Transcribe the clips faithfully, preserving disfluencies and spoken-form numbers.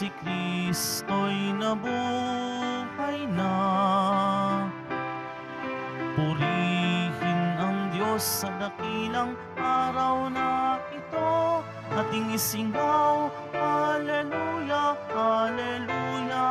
si Kristo'y nabuhay na. Purihin ang Diyos sa dakilang araw na ito, ating isingaw, Alleluia, Alleluia.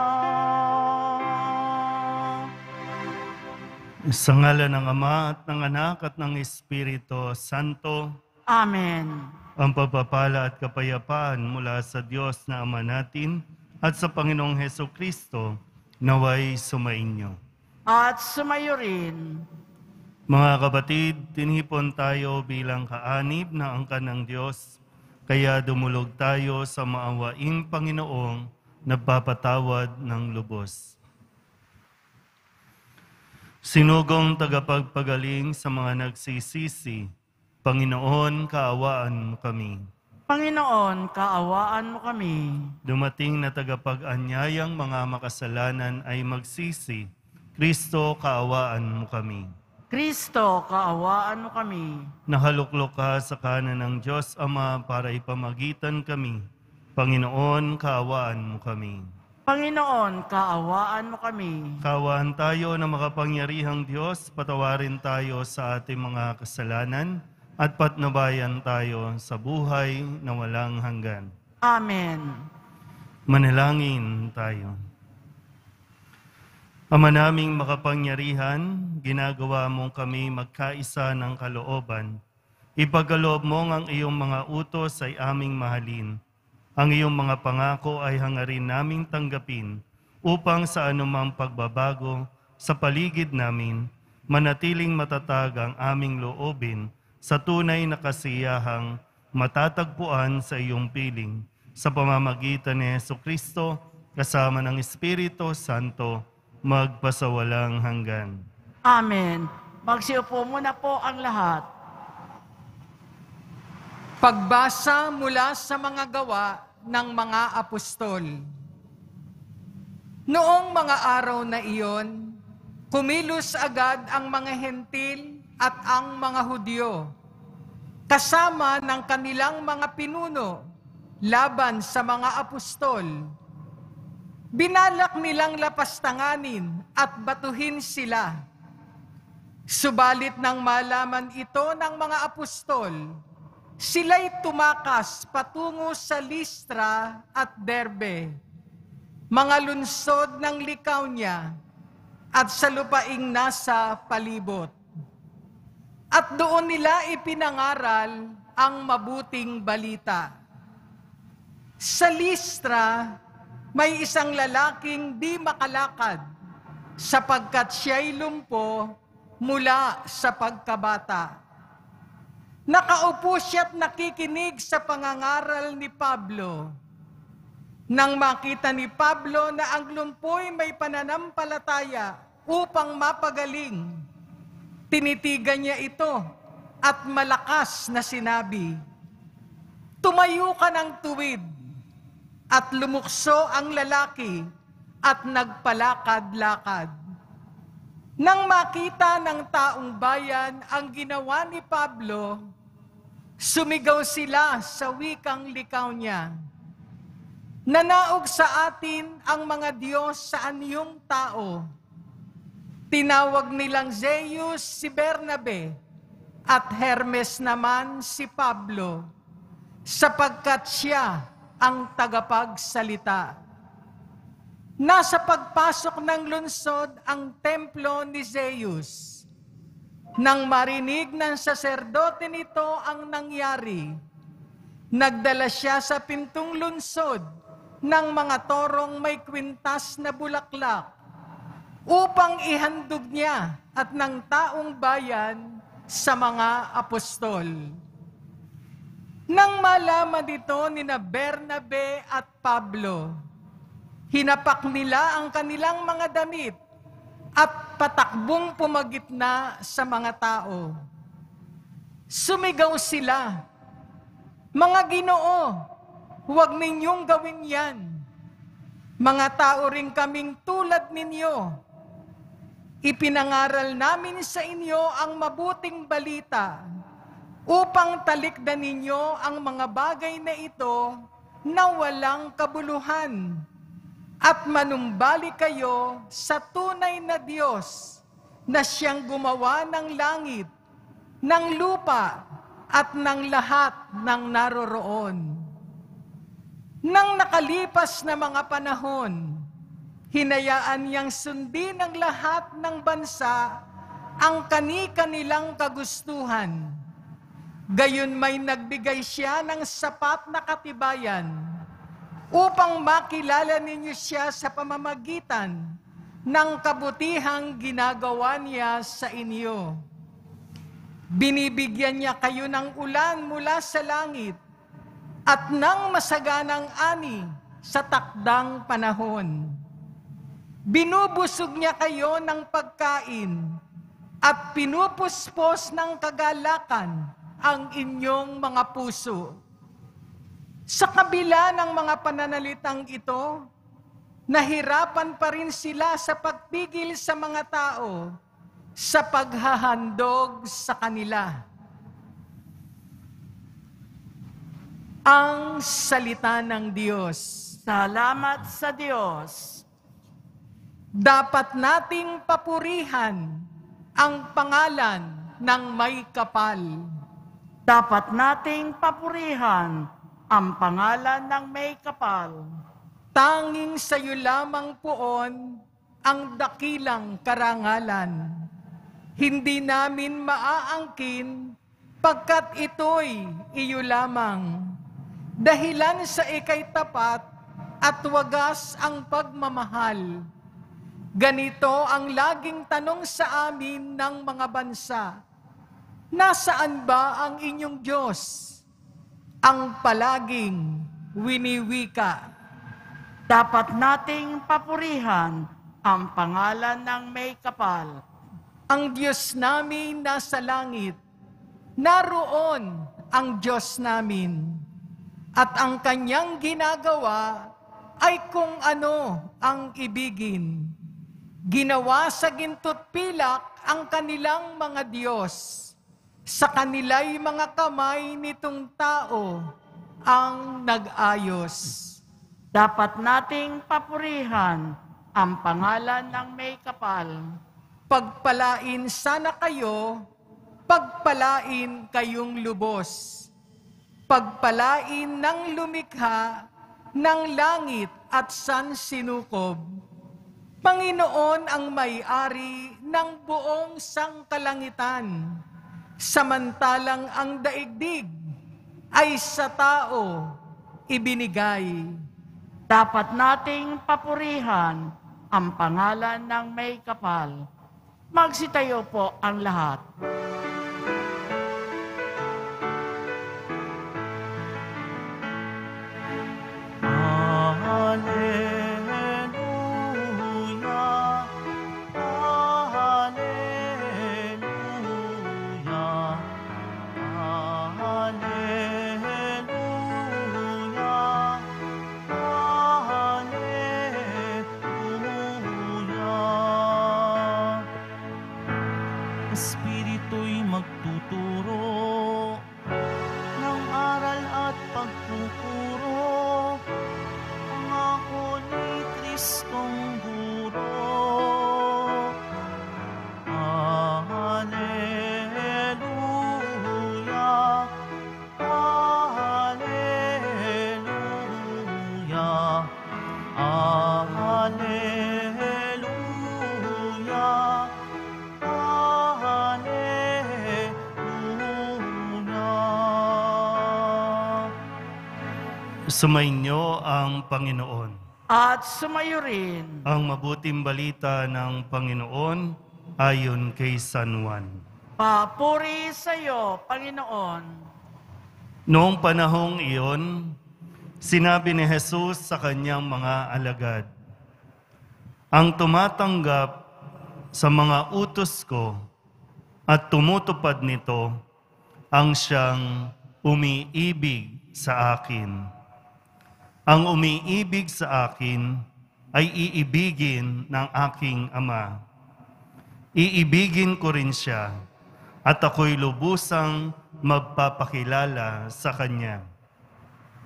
Sa ngalan ng Ama at ng Anak at ng Espiritu Santo. Amen. Ang pagpapala at kapayapaan mula sa Diyos na Ama natin at sa Panginoong Hesukristo naway sumainyo. At sumayo rin. Mga kapatid, tinipon tayo bilang kaanib na angkan ng Diyos, kaya dumulog tayo sa maawaing Panginoong nagpapatawad ng lubos. Sinugong tagapagpagaling sa mga nagsisisi, Panginoon, kaawaan mo kami. Panginoon, kaawaan mo kami. Dumating na tagapag-anyayang mga makasalanan ay magsisi, Kristo, kaawaan mo kami. Kristo, kaawaan mo kami. Nahaluklok ka sa kanan ng Diyos Ama para ipamagitan kami. Panginoon, kaawaan mo kami. Panginoon, kaawaan mo kami. Kaawaan tayo na makapangyarihang Diyos, patawarin tayo sa ating mga kasalanan at patnubayan tayo sa buhay na walang hanggan. Amen. Manalangin tayo. Ama naming makapangyarihan, ginagawa mong kami magkaisa ng kalooban. Ipagkaloob mong ang iyong mga utos ay aming mahalin. Ang iyong mga pangako ay hangarin naming tanggapin upang sa anumang pagbabago sa paligid namin, manatiling matatag ang aming loobin sa tunay na kasiyahang matatagpuan sa iyong piling sa pamamagitan ni Hesukristo kasama ng Espiritu Santo magpasawalang hanggan. Amen. Magsiupo muna po ang lahat. Pagbasa mula sa mga gawa ng mga apostol. Noong mga araw na iyon, kumilos agad ang mga hentil at ang mga Hudyo, kasama ng kanilang mga pinuno, laban sa mga apostol. Binalak nilang lapastanganin at batuhin sila. Subalit nang malaman ito ng mga apostol, sila'y tumakas patungo sa Listra at Derbe, mga lungsod ng Lycaonia at sa lupaing nasa palibot. At doon nila ipinangaral ang mabuting balita. Sa Listra, may isang lalaking di makalakad sapagkat siya'y lumpo mula sa pagkabata. Nakaupo siya't nakikinig sa pangangaral ni Pablo. Nang makita ni Pablo na ang lumpoy may pananampalataya upang mapagaling, tinitigan niya ito at malakas na sinabi, "Tumayo ka ng tuwid." At lumukso ang lalaki at nagpalakad-lakad. Nang makita ng taong bayan ang ginawa ni Pablo, sumigaw sila sa wikang Lycaonia, "Nanaog sa atin ang mga Diyos sa anyong tao." Tinawag nilang Zeus si Bernabe at Hermes naman si Pablo, sapagkat siya ang tagapagsalita. Nasa pagpasok ng lungsod ang templo ni Zeus. Nang marinig ng saserdote nito ang nangyari, nagdala siya sa pintong lungsod ng mga torong may kwintas na bulaklak upang ihandog niya at ng taong bayan sa mga apostol. Nang malaman dito ni na Bernabe at Pablo, hinapak nila ang kanilang mga damit at patakbong pumagitna sa mga tao. Sumigaw sila, "Mga Ginoo, huwag ninyong gawin yan. Mga tao rin kaming tulad ninyo. Ipinangaral namin sa inyo ang mabuting balita upang talikdan ninyo ang mga bagay na ito na walang kabuluhan at manumbalik kayo sa tunay na Diyos na siyang gumawa ng langit, ng lupa at ng lahat ng naroroon. Nang nakalipas na mga panahon, hinayaan niyang sundin ng lahat ng bansa ang kani-kanilang kagustuhan. Gayon may nagbigay siya ng sapat na katibayan upang makilala ninyo siya sa pamamagitan ng kabutihang ginagawa niya sa inyo. Binibigyan niya kayo ng ulan mula sa langit at ng masaganang ani sa takdang panahon. Binubusog niya kayo ng pagkain at pinupuspos ng kagalakan ang inyong mga puso. Sa kabila ng mga pananalitang ito, nahirapan pa rin sila sa pagpigil sa mga tao sa paghahandog sa kanila. Ang salita ng Diyos. Salamat sa Diyos. Dapat nating papurihan ang pangalan ng may kapal. Dapat nating papurihan ang pangalan ng may kapal. Tanging sa iyo lamang poon ang dakilang karangalan. Hindi namin maaangkin pagkat ito'y iyo lamang. Dahilan sa ikay tapat at wagas ang pagmamahal. Ganito ang laging tanong sa amin ng mga bansa. Nasaan ba ang inyong Diyos? Ang palaging winiwika. Dapat nating papurihan ang pangalan ng may kapal. Ang Diyos namin nasa langit, naroon ang Diyos namin. At ang kanyang ginagawa ay kung ano ang ibigin. Ginawa sa ginto't pilak ang kanilang mga Diyos. Sa kanila'y mga kamay nitong tao ang nag-ayos. Dapat nating papurihan ang pangalan ng may kapal. Pagpalain sana kayo, pagpalain kayong lubos. Pagpalain ng lumikha ng langit at sansinukob. Panginoon ang may-ari ng buong sangkalangitan, samantalang ang daigdig ay sa tao ibinigay. Dapat nating papurihan ang pangalan ng may kapal. Magsitayo po ang lahat. Espiritu'y magtuturo ng aral at pagpupuro. Pangako ni Kristong guro. Hallelujah, Hallelujah, Hallelujah. Sumainyo ang Panginoon. At sumayo rin. Ang mabuting balita ng Panginoon ayon kay San Juan. Papuri sa iyo, Panginoon. Noong panahong iyon, sinabi ni Jesus sa kanyang mga alagad, ang tumatanggap sa mga utos ko at tumutupad nito, ang siyang umiibig sa akin. Ang umiibig sa akin ay iibigin ng aking Ama. Iibigin ko rin siya at ako'y lubusang magpapakilala sa kanya.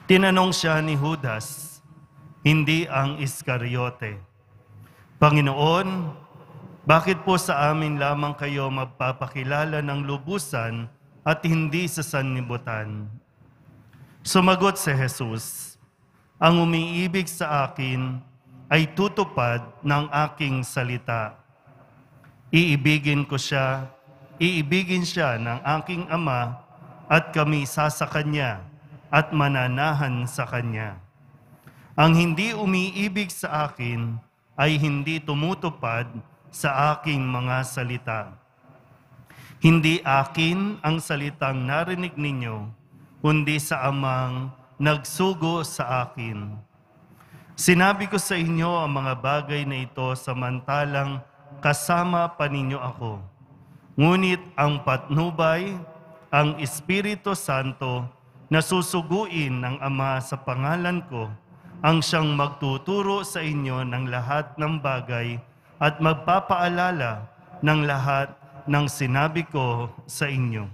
Tinanong siya ni Judas, hindi ang Iscariote, Panginoon, bakit po sa amin lamang kayo magpapakilala ng lubusan at hindi sa sanlibutan? Sumagot si Jesus, ang umiibig sa akin ay tutupad ng aking salita. Iibigin ko siya, iibigin siya ng aking Ama at kami sasa Kanya at mananahan sa Kanya. Ang hindi umiibig sa akin ay hindi tumutupad sa aking mga salita. Hindi akin ang salitang narinig ninyo, kundi sa Amang nagsugo sa akin. Sinabi ko sa inyo ang mga bagay na ito samantalang kasama pa ninyo ako. Ngunit ang patnubay, ang Espiritu Santo na susuguin ng Ama sa pangalan ko, ang siyang magtuturo sa inyo ng lahat ng bagay at magpapaalala ng lahat ng sinabi ko sa inyo.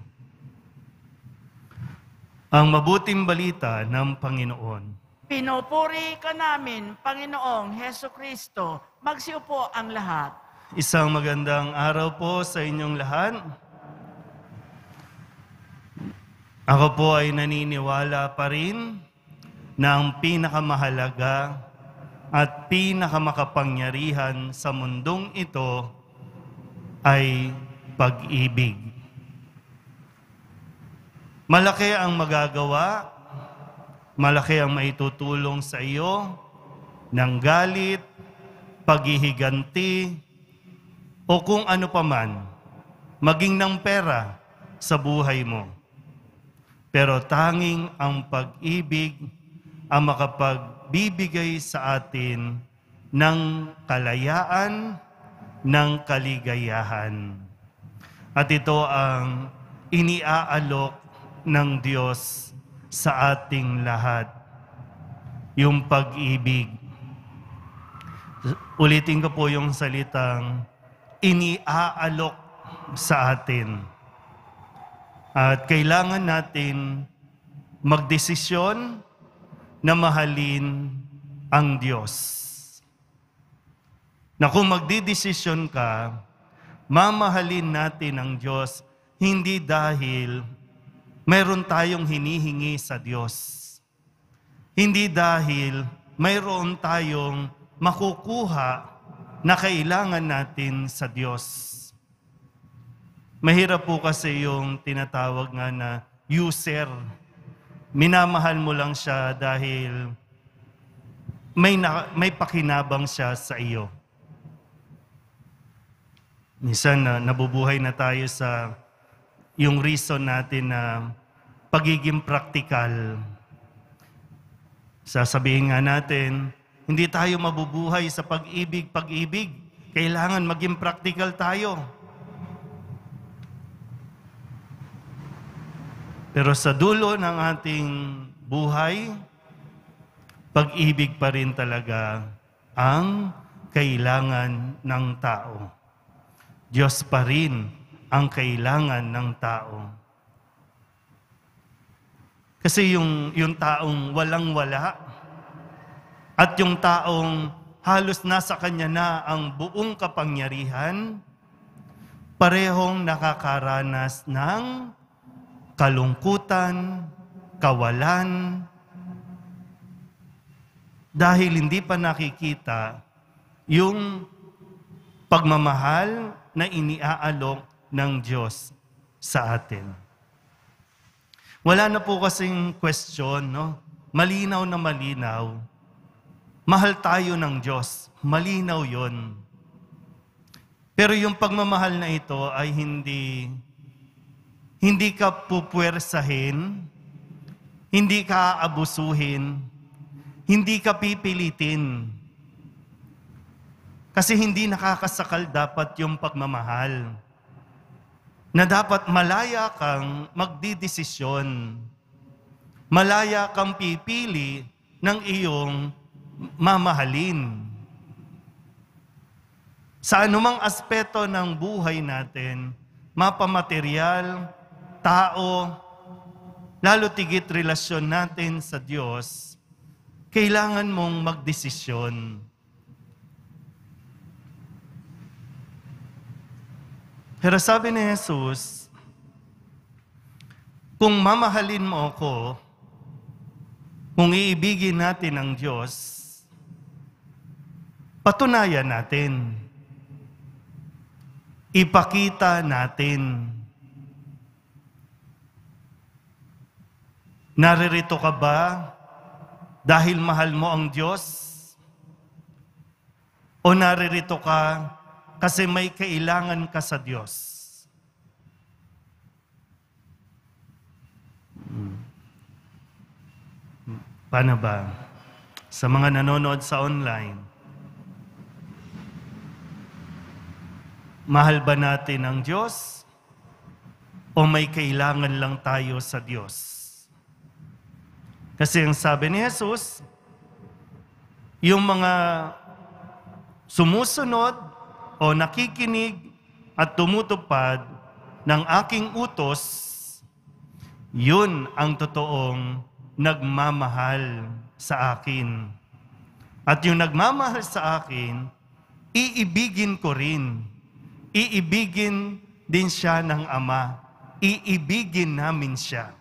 Ang mabuting balita ng Panginoon. Pinupuri ka namin, Panginoong Heso Kristo. Magsiupo ang lahat. Isang magandang araw po sa inyong lahat. Ako po ay naniniwala pa rin na ang pinakamahalaga at pinakamakapangyarihan sa mundong ito ay pag-ibig. Malaki ang magagawa, malaki ang maitutulong sa iyo ng galit, paghihiganti, o kung ano paman, maging ng pera sa buhay mo. Pero tanging ang pag-ibig ang makapagbibigay sa atin ng kalayaan, ng kaligayahan. At ito ang iniaalok ng Diyos sa ating lahat, yung pag-ibig. Ulitin ko po yung salitang iniaalok sa atin. At kailangan natin magdesisyon na mahalin ang Diyos. Na kung magdidesisyon ka, mamahalin natin ang Diyos hindi dahil mayroon tayong hinihingi sa Diyos. Hindi dahil mayroon tayong makukuha na kailangan natin sa Diyos. Mahirap po kasi yung tinatawag nga na user. Minamahal mo lang siya dahil may, na, may pakinabang siya sa iyo. Minsan na nabubuhay na tayo sa yung reason natin na pagiging praktikal. Sasabihin nga natin, hindi tayo mabubuhay sa pag-ibig, pag-ibig. Kailangan maging praktikal tayo. Pero sa dulo ng ating buhay, pag-ibig pa rin talaga ang kailangan ng tao. Diyos pa rin ang kailangan ng tao. Kasi yung, yung taong walang-wala at yung taong halos nasa kanya na ang buong kapangyarihan, parehong nakakaranas ng kalungkutan, kawalan, dahil hindi pa nakikita yung pagmamahal na iniaalok ng Diyos sa atin. Wala na po kasing question, no? Malinaw na malinaw. Mahal tayo ng Diyos. Malinaw yon. Pero yung pagmamahal na ito ay hindi Hindi ka pupwersahin, hindi ka aabusuhin, hindi ka pipilitin. Kasi hindi nakakasakal dapat yung pagmamahal. Na dapat malaya kang magdidesisyon. Malaya kang pipili ng iyong mamahalin. Sa anumang aspeto ng buhay natin, mapamaterial, tao, lalo tigit relasyon natin sa Diyos, kailangan mong magdesisyon. Pero sabi ni Jesus, kung mamahalin mo ako, kung iibigin natin ang Diyos, patunayan natin. Ipakita natin. Naririto ka ba dahil mahal mo ang Diyos? O naririto ka kasi may kailangan ka sa Diyos? Paano ba? Sa mga nanonood sa online, mahal ba natin ang Diyos? O may kailangan lang tayo sa Diyos? Kasi ang sabi ni Jesus, yung mga sumusunod o nakikinig at tumutupad ng aking utos, yun ang totoong nagmamahal sa akin. At yung nagmamahal sa akin, iibigin ko rin. Iibigin din siya ng Ama. Iibigin namin siya.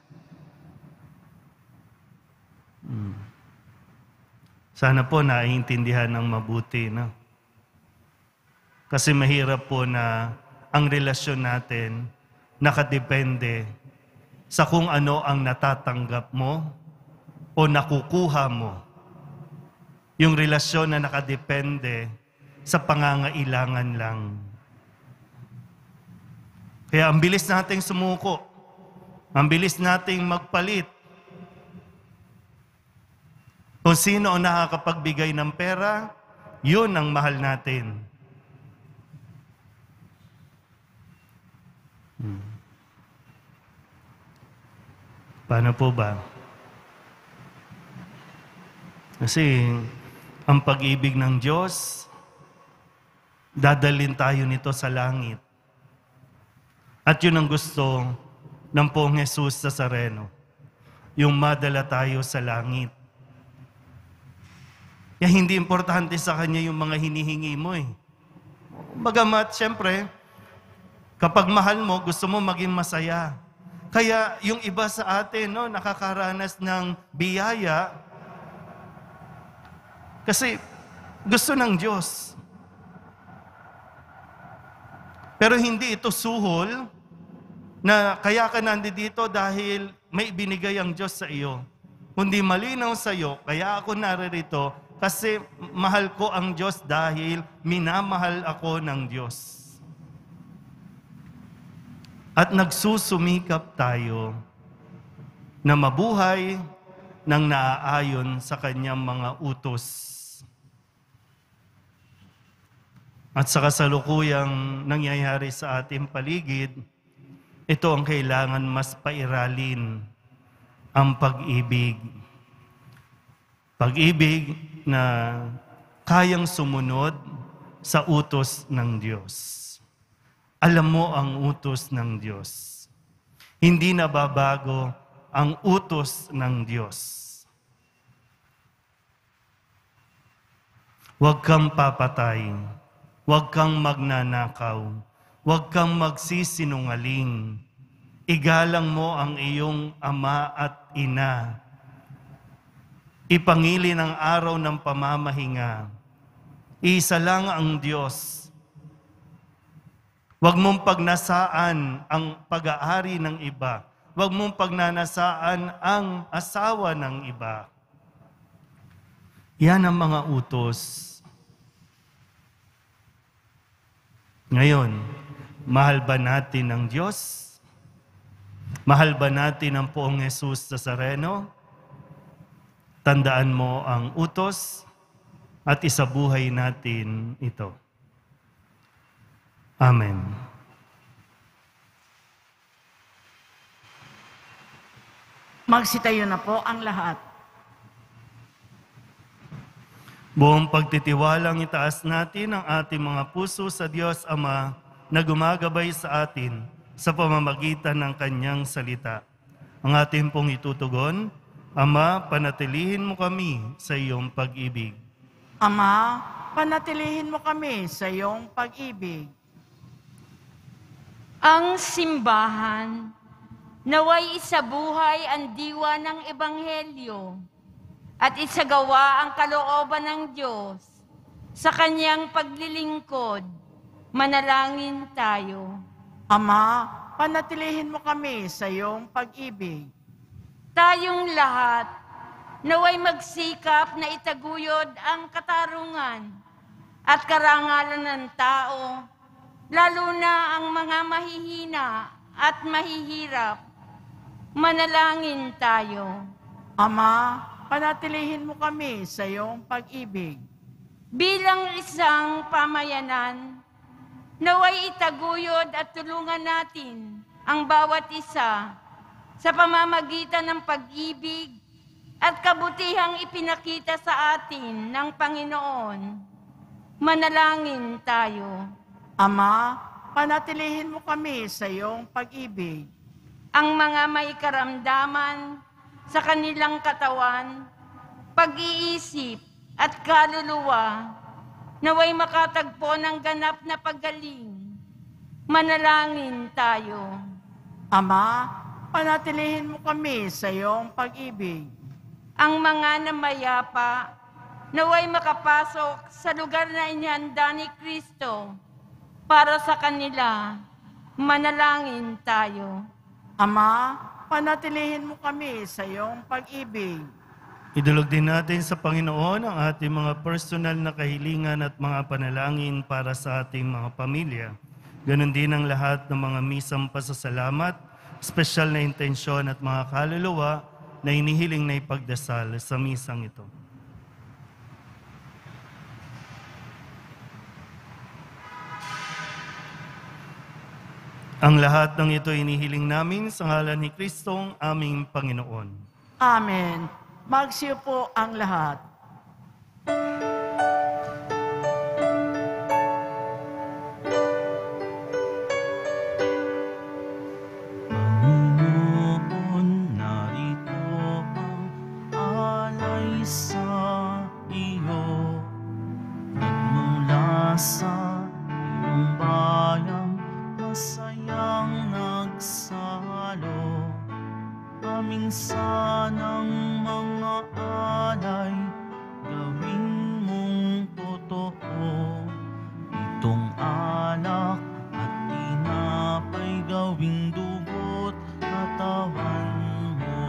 Hmm. Sana po naiintindihan ng mabuti, no? Kasi mahirap po na ang relasyon natin nakadepende sa kung ano ang natatanggap mo o nakukuha mo. Yung relasyon na nakadepende sa pangangailangan lang. Kaya ang bilis nating sumuko. Ang bilis nating magpalit. Kung sino ang nakakapagbigay ng pera, yun ang mahal natin. Hmm. Paano po ba? Kasi ang pag-ibig ng Diyos, dadalhin tayo nito sa langit. At yun ang gusto ng Poong Jesus Nazareno, yung madala tayo sa langit. Kaya hindi importante sa Kanya yung mga hinihingi mo eh. Bagamat, siyempre, kapag mahal mo, gusto mo maging masaya. Kaya yung iba sa atin, no, nakakaranas ng biyaya kasi gusto ng Diyos. Pero hindi ito suhol na kaya ka nandito dahil may binigay ang Diyos sa iyo. Kundi malinaw sa iyo, kaya ako naririto kasi mahal ko ang Diyos dahil minamahal ako ng Diyos. At nagsusumikap tayo na mabuhay ng naaayon sa Kanyang mga utos. At sa kasalukuyang nangyayari sa ating paligid, ito ang kailangan mas pairalin, ang pag-ibig. Pag-ibig na kayang sumunod sa utos ng Diyos. Alam mo ang utos ng Diyos. Hindi nababago ang utos ng Diyos. Huwag kang papatay. Huwag kang magnanakaw. Huwag kang magsisinungaling. Igalang mo ang iyong ama at ina. Ipangili ng araw ng pamamahinga. Isa lang ang Diyos. Huwag mong pagnasaan ang pag-aari ng iba. Huwag mong pagnanasaan ang asawa ng iba. Yan ang mga utos. Ngayon, mahal ba natin ang Diyos? Mahal ba natin ang Poong Jesus Nazareno? Tandaan mo ang utos at isabuhay natin ito. Amen. Magsitayo na po ang lahat. Buong pagtitiwalang itaas natin ang ating mga puso sa Diyos Ama na gumagabay sa atin sa pamamagitan ng Kanyang salita. ang ating pong itutugon. Ama, panatilihin mo kami sa iyong pag-ibig. Ama, panatilihin mo kami sa iyong pag-ibig. Ang simbahan, naway isabuhay ang diwa ng Ebanghelyo at isagawa ang kalooban ng Diyos sa kanyang paglilingkod. Manalangin tayo. Ama, panatilihin mo kami sa iyong pag-ibig. Tayong lahat, naway magsikap na itaguyod ang katarungan at karangalan ng tao, lalo na ang mga mahihina at mahihirap. Manalangin tayo. Ama, panatilihin mo kami sa iyong pag-ibig. Bilang isang pamayanan, naway itaguyod at tulungan natin ang bawat isa sa pamamagitan ng pag-ibig at kabutihang ipinakita sa atin ng Panginoon. Manalangin tayo. Ama, panatilihin mo kami sa iyong pag-ibig. Ang mga may karamdaman sa kanilang katawan, pag-iisip at kaluluwa, naway makatagpo ng ganap na paggaling. Manalangin tayo. Ama, panatilihin mo kami sa iyong pag-ibig. Ang mga namayapa, naway makapasok sa lugar na inihanda ni Kristo para sa kanila. Manalangin tayo. Ama, panatilihin mo kami sa iyong pag-ibig. Idulog din natin sa Panginoon ang ating mga personal na kahilingan at mga panalangin para sa ating mga pamilya. Ganon din ang lahat ng mga misang pasasalamat, espesyal na intensyon at mga kaluluwa na inihiling na ipagdasal sa misang ito. Ang lahat ng ito inihiling namin sa ngalan ni Kristong aming Panginoon. Amen. Magsiyo po ang lahat. Panginoon, narito ang alay sa iyo. Nagmula sa iyong bayang masayang nagsalo. Aming sanang mga alay, gawin mong totoo. Itong alak at tinapay, gawing dugo't katawan mo.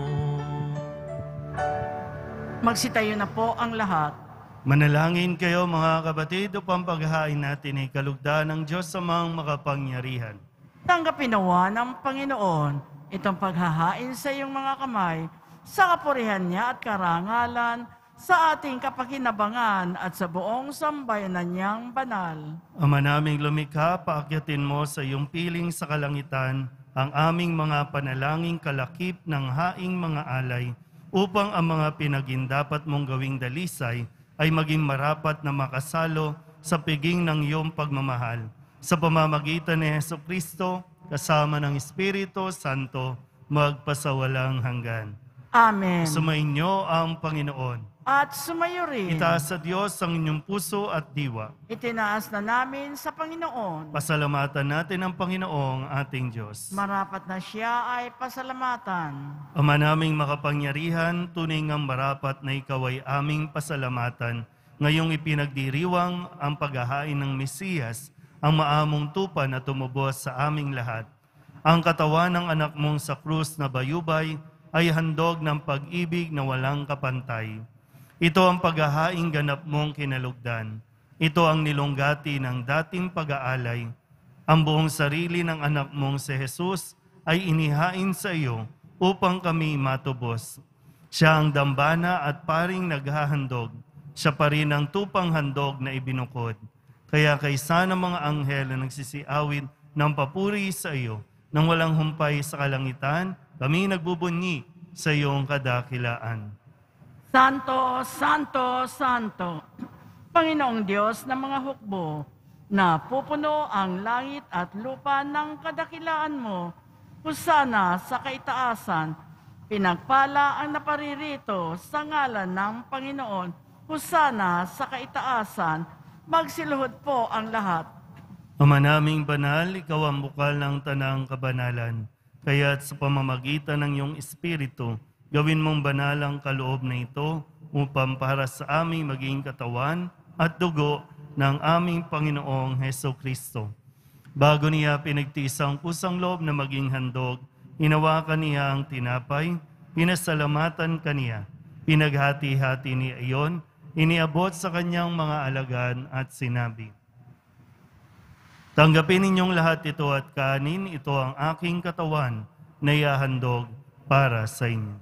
Magsitayo na po ang lahat. Manalangin kayo mga kapatid upang paghahain natin ay kalugdan ng Diyos sa mga makapangyarihan. Tanggapin nawa ng Panginoon itong paghahain sa iyong mga kamay sa kapurihan niya at karangalan sa ating kapakinabangan at sa buong sambayanan niyang banal. Ama naming lumikha, paakyatin mo sa iyong piling sa kalangitan ang aming mga panalangin kalakip ng haing mga alay upang ang mga pinagindapat mong gawing dalisay ay maging marapat na makasalo sa piging ng iyong pagmamahal. Sa pamamagitan ni Jesucristo, kasama ng Espiritu Santo, magpasawalang hanggan. Amen. Sumainyo ang Panginoon. At sumayo rin. Itaas sa Diyos ang inyong puso at diwa. Itinaas na namin sa Panginoon. Pasalamatan natin ang Panginoong ating Diyos. Marapat na siya ay pasalamatan. Ama naming makapangyarihan, tunay ngang marapat na ikaw ay aming pasalamatan. Ngayong ipinagdiriwang ang paghahain ng Mesiyas, ang maamong tupa na tumubos sa aming lahat. Ang katawan ng anak mong sa krus na bayubay ay handog ng pag-ibig na walang kapantay. Ito ang paghahaing ganap mong kinalugdan. Ito ang nilunggati ng dating pag-aalay. Ang buong sarili ng anak mong si Jesus ay inihain sa iyo upang kami matubos. Siya ang dambana at paring naghahandog. Siya pa rin ang tupang handog na ibinukod. Kaya kaysa ng mga anghel na nagsisiawit ng papuri sa iyo, nang walang humpay sa kalangitan, kami nagbubunyi sa iyong kadakilaan. Santo, Santo, Santo, Panginoong Diyos ng mga hukbo, na pupuno ang langit at lupa ng kadakilaan mo, husana sa kaitaasan. Pinagpala ang naparirito sa ngalan ng Panginoon, husana sa kaitaasan. Magsiluhod po ang lahat. Ama naming banal, ikaw ang bukal ng tanang kabanalan. Kaya't sa pamamagitan ng iyong Espiritu, gawin mong banal ang kaloob na ito upang para sa aming maging katawan at dugo ng aming Panginoong Heso Kristo. Bago niya pinagtiis ang pusang loob na maging handog, hinawakan niya ang tinapay, pinasalamatan kaniya, pinaghati-hati niya iyon, iniabot sa kanyang mga alagad at sinabi, "Tanggapin ninyong lahat ito at kanin, ito ang aking katawan na ihahandog para sa inyo."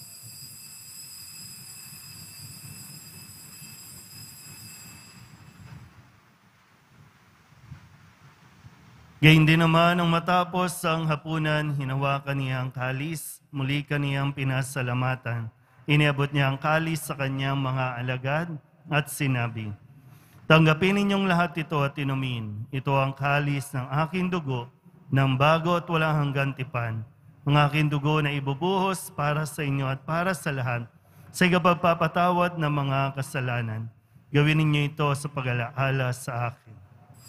Gayun din naman ang matapos ang hapunan, hinawakan niya ang kalis, muli kaniyang pinasalamatan. Iniabot niya ang kalis sa kanyang mga alagad at sinabi, "Tanggapin ninyong lahat ito at inumin. Ito ang kalis ng aking dugo, ng bago at walang hanggang tipan. Ang aking dugo na ibubuhos para sa inyo at para sa lahat, sa ikapagpapatawad ng mga kasalanan. Gawin ninyo ito sa pag-alaala sa akin."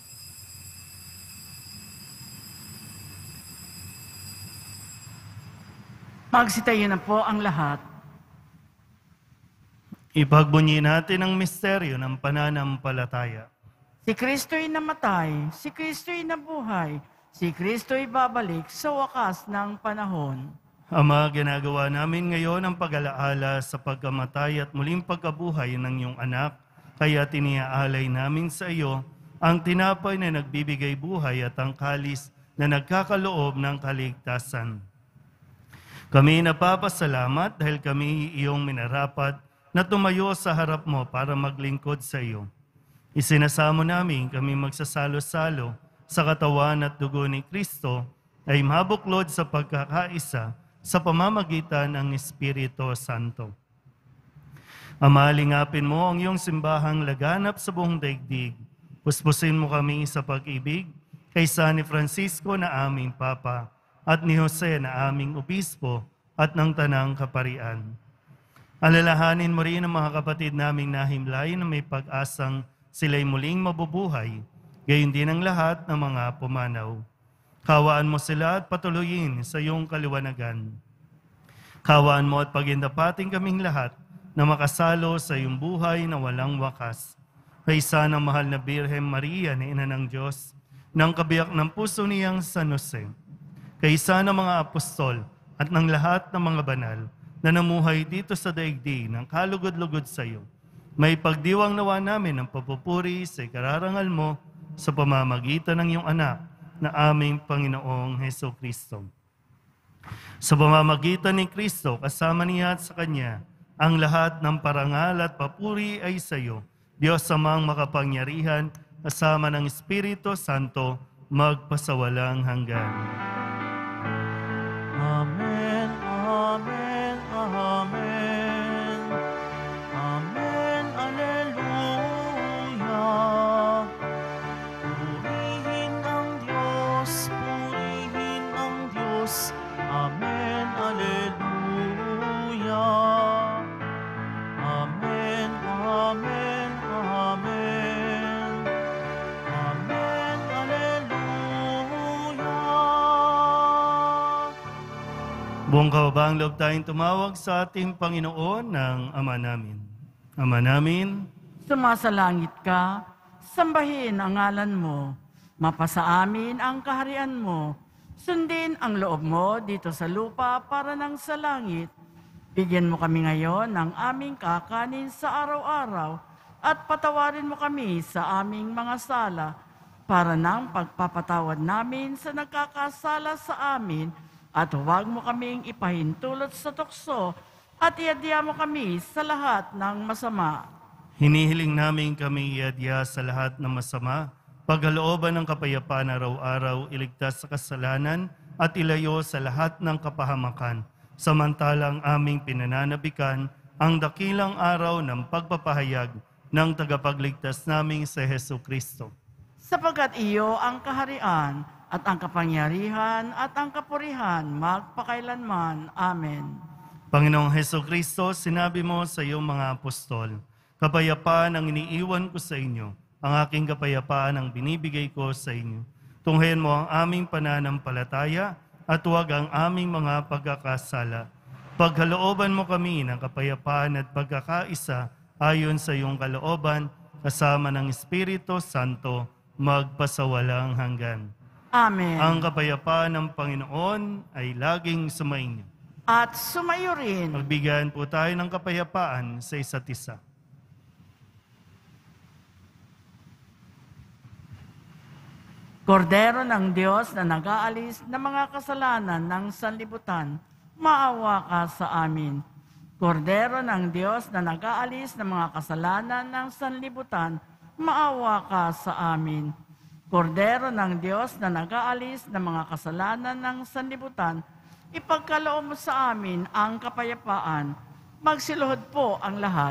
Magsitayo na po ang lahat. Ipagbunyi natin ang misteryo ng pananampalataya. Si Kristo'y namatay, si Kristo'y nabuhay, si Kristo'y babalik sa wakas ng panahon. Ama, ginagawa namin ngayon ang pag-alaala sa pagkamatay at muling pagkabuhay ng iyong anak, kaya tiniaalay namin sa iyo ang tinapay na nagbibigay buhay at ang kalis na nagkakaloob ng kaligtasan. Kami napapasalamat dahil kami iyong minarapat na tumayo sa harap mo para maglingkod sa iyo. Isinasamo namin kami magsasalo-salo sa katawan at dugo ni Kristo ay mabuklod sa pagkakaisa sa pamamagitan ng Espiritu Santo. Ama, lingapin mo ang iyong simbahang laganap sa buong daigdig. Puspusin mo kami sa pag-ibig kay San Francisco na aming Papa at ni Jose na aming Obispo at ng Tanang Kaparian. Alalahanin mo rin ang mga kapatid naming nahimlay na may pag-asang sila'y muling mabubuhay, gayon din ang lahat ng mga pumanaw. Kawaan mo sila at patuloyin sa iyong kaliwanagan. Kawaan mo at pagindapating kaming lahat na makasalo sa iyong buhay na walang wakas. Kaysa ng mahal na Birhen Maria na Ina ng Diyos, ng kabiyak ng puso niyang San Jose, kaysa ng mga apostol at ng lahat ng mga banal na namuhay dito sa daigdig ng kalugod-lugod sa iyo, may pagdiwang nawa namin ng papupuri sa ikararangal mo sa pamamagitan ng iyong anak na aming Panginoong Heso Kristo. Sa pamamagitan ni Kristo, kasama niya at sa Kanya, ang lahat ng parangal at papuri ay sa iyo, Diyos amang makapangyarihan, kasama ng Espiritu Santo, magpasawalang hanggan. Amen, amen, amen. Amen, alleluia. Purihin ang Diyos, purihin ang Diyos. Amen, alleluia. Amen, amen, amen. Amen, alleluia. Buong kababaang loob tayong tumawag sa ating Panginoon ng Ama namin. Ama namin, Sumasalangit ka, sambahin ang ngalan mo, mapasa amin ang kaharian mo, sundin ang loob mo dito sa lupa para nang sa langit. Bigyan mo kami ngayon ng aming kakanin sa araw-araw at patawarin mo kami sa aming mga sala para nang pagpapatawad namin sa nagkakasala sa amin at huwag mo kaming ipahintulot sa tukso at iadya mo kami sa lahat ng masama. hinihiling namin kami iadya sa lahat ng masama, pagkalooban ng kapayapaan araw-araw, iligtas sa kasalanan at ilayo sa lahat ng kapahamakan, samantalang aming pinananabikan ang dakilang araw ng pagpapahayag ng tagapagligtas naming si Hesu Kristo. Sapagkat iyo ang kaharian at ang kapangyarihan at ang kapurihan magpakailanman. Amen. Panginoong Heso Kristo, sinabi mo sa iyong mga apostol, kapayapaan ang iniiwan ko sa inyo, ang aking kapayapaan ang binibigay ko sa inyo. Tunghayan mo ang aming pananampalataya at huwag ang aming mga pagkakasala. Pagkalooban mo kami ng kapayapaan at pagkakaisa ayon sa iyong kalooban, kasama ng Espiritu Santo, magpasawalang hanggan. Amen. Ang kapayapaan ng Panginoon ay laging sumainyo. At sumayo rin. Magbigyan po tayo ng kapayapaan sa isa't isa. Kordero ng Diyos na nag-aalis ng mga kasalanan ng sanlibutan, maawa ka sa amin. Kordero ng Diyos na nag-aalis ng mga kasalanan ng sanlibutan, maawa ka sa amin. Kordero ng Diyos na nag-aalis ng mga kasalanan ng sanlibutan, ipagkaloob mo sa amin ang kapayapaan. Magsiluhod po ang lahat.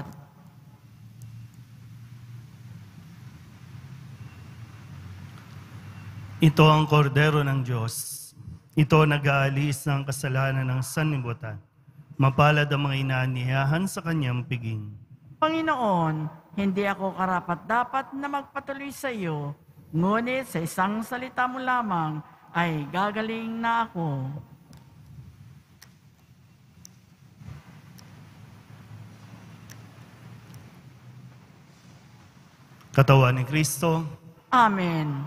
Ito ang kordero ng Diyos. Ito nag-aalis ng kasalanan ng sanlibutan. Mapalad ang mga inaaniyahan sa kanyang piging. Panginoon, hindi ako karapat-dapat na magpatuloy sa iyo, ngunit sa isang salita mo lamang ay gagaling na ako. Katawan ni Kristo, Amen.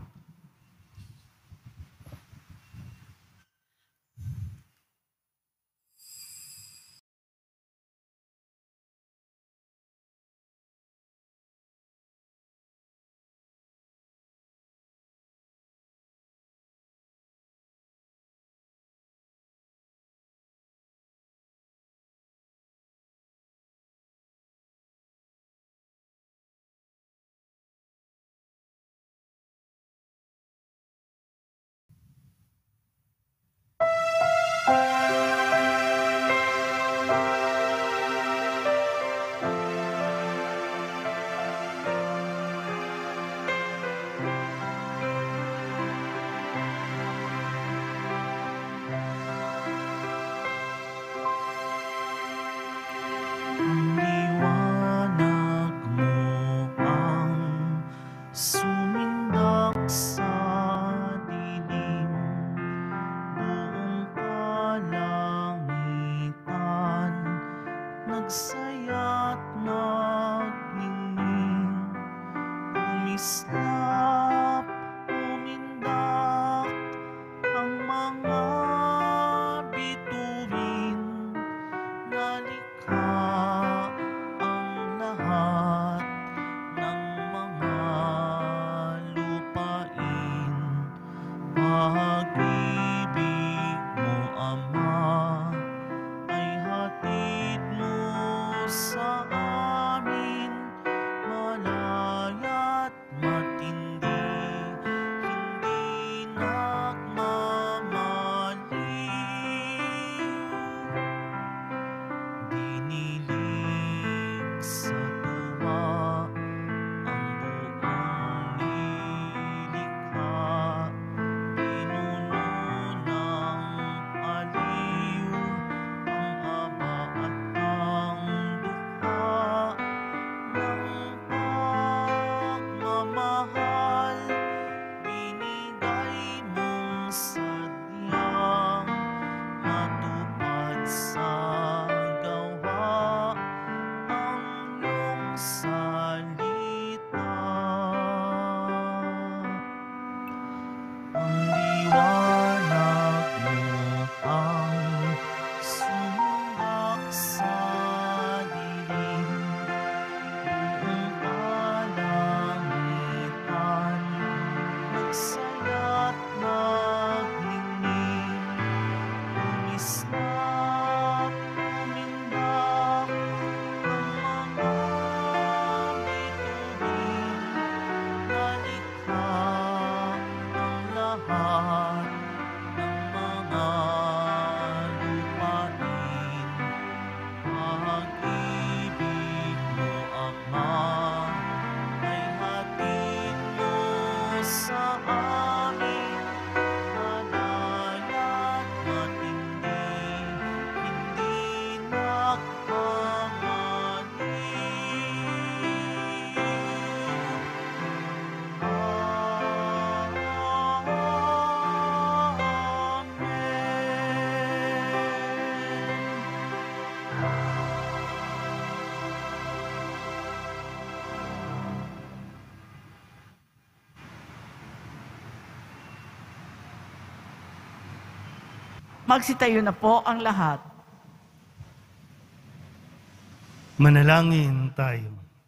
Liwanag mo ang sumindak sa dilim, buong kalangitan nagsaya't nagningning, umislap, umindak ang mga bituin, nalikha ang lahat ng mga lupain. Pag-ibig mo, Ama, ay hatid mo sa amin, malaya't matindi, hindi nagmamaliw. Dinilig sa tuwa ang buong nilikha, pinuno ng aliw ang aba at ang dukha ng pagmamahal, binigay mong sadyang matupad sa gawa ang iyong salita. Ang liwanag mo ang sumundak sa dilim, buong kalangitan nagsaya't nagningning, umislap, umindak ang mga bituin, nalikha ang lahat ng mga lupain. Pag-ibig mo, Ama, ay hatid mo sa Magsitayo na po ang lahat. Manalangin tayo.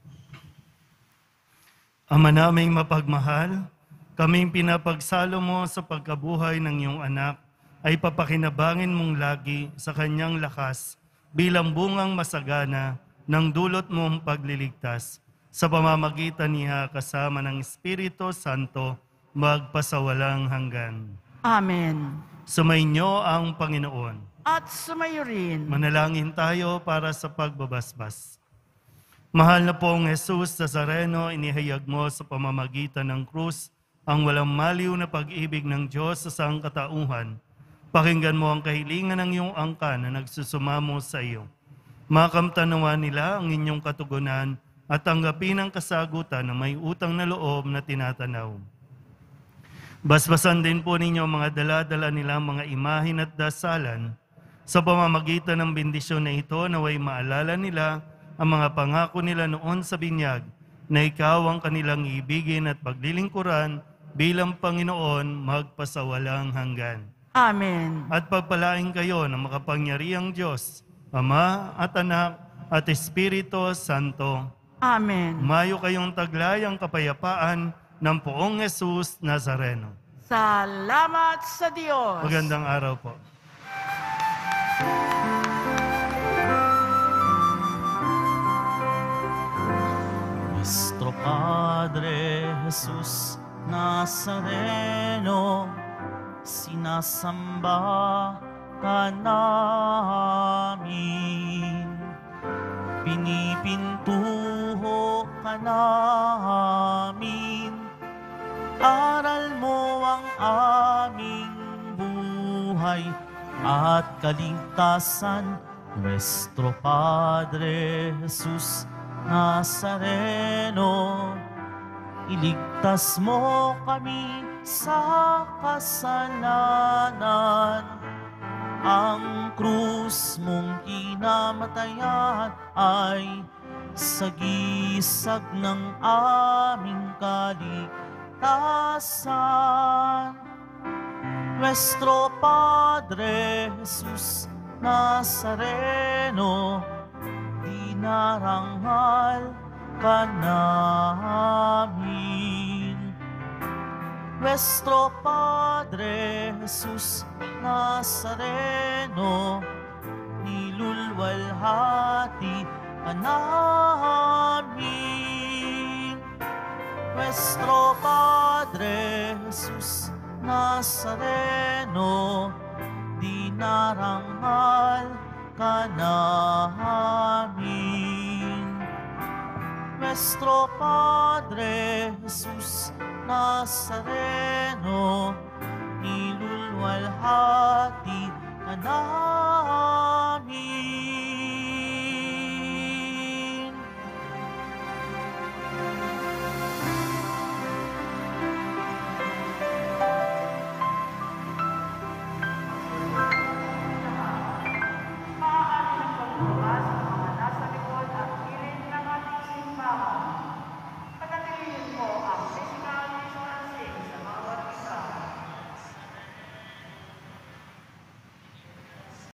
Ama naming mapagmahal, kaming pinapagsalo mo sa pagkabuhay ng iyong anak ay papakinabangin mong lagi sa kanyang lakas bilang bungang masagana ng dulot mong pagliligtas sa pamamagitan niya kasama ng Espiritu Santo magpasawalang hanggan. Amen. Sumainyo ang Panginoon. At sumayo rin. Manalangin tayo para sa pagbabasbas. Mahal na pong Jesus Nazareno, inihayag mo sa pamamagitan ng krus ang walang maliw na pag-ibig ng Diyos sa sangkatauhan. Pakinggan mo ang kahilingan ng iyong angkan na nagsusumamo sa iyo. Makamtanawan nila ang inyong katugunan at tanggapin ang kasagutan na may utang na loob na tinatanaw. Basbasan din po ninyo ang mga dala-dala nilang mga imahin at dasalan. Sa pamamagitan ng bendisyon na ito, naway maalala nila ang mga pangako nila noon sa binyag na ikaw ang kanilang ibigin at paglilingkuran bilang Panginoon magpasawalang hanggan. Amen. At pagpalain kayo ng makapangyarihang Diyos, Ama at Anak at Espiritu Santo. Amen. Mayo kayong taglay ang kapayapaan ng Poong Jesus Nazareno. Salamat sa Diyos. Magandang araw po. Nuestro Padre Jesus Nazareno, sinasamba ka namin, pinipintuho ka namin, aral mo ang aming buhay at kaligtasan. Nuestro Padre Jesus Nazareno, iligtas mo kami sa kasalanan. Ang krus mong kinamatayan ay sagisag ng aming kaligtasan. Nuestro Padre Jesus Nazareno, dinarangal ka namin. Nuestro Padre Jesus Nazareno, nilulwalhati ka namin. Nuestro Padre Jesus Nazareno, dinarangal ka namin. Nuestro Padre Jesus Nazareno, nilulwalhati ka namin.